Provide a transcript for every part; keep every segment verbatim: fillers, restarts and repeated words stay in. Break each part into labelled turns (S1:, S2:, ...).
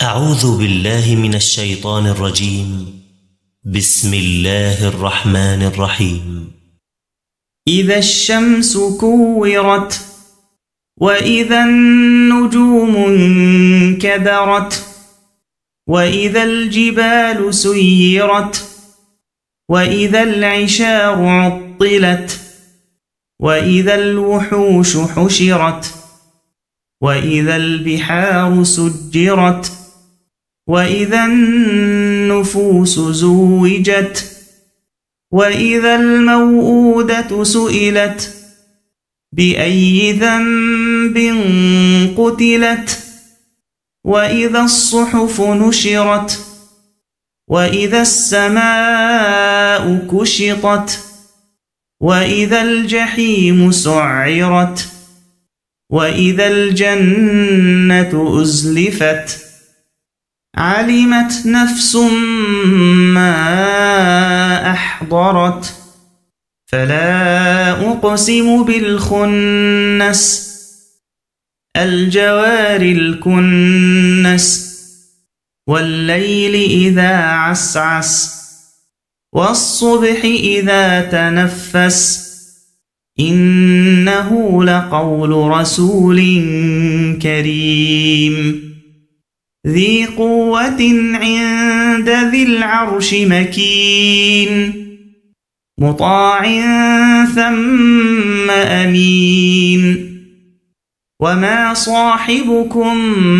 S1: أعوذ بالله من الشيطان الرجيم. بسم الله الرحمن الرحيم.
S2: إذا الشمس كورت وإذا النجوم انكدرت وإذا الجبال سيرت وإذا العشار عطلت وإذا الوحوش حشرت وإذا البحار سجرت وإذا النفوس زوجت وإذا الموءودة سئلت بأي ذنب قتلت وإذا الصحف نشرت وإذا السماء كشطت وإذا الجحيم سعرت وإذا الجنة أزلفت علمت نفس ما أحضرت فلا أقسم بالخنس الجوار الكنس والليل إذا عسعس والصبح إذا تنفس إنه لقول رسول كريم ذي قوة عند ذي العرش مكين مطاع ثم أمين وما صاحبكم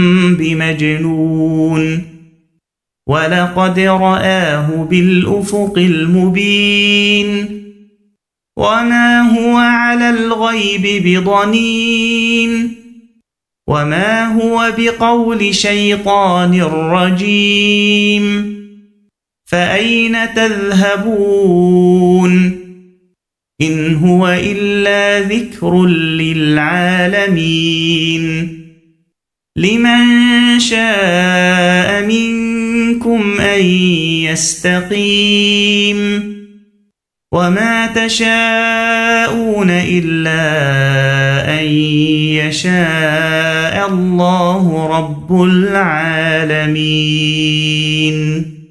S2: بمجنون ولقد رآه بالأفق المبين وما هو على الغيب بضنين وما هو بقول شيطان رجيم فأين تذهبون إن هو إلا ذكر للعالمين لمن شاء منكم أن يستقيم وما تشاءون إلا أن يشاء الله رب العالمين.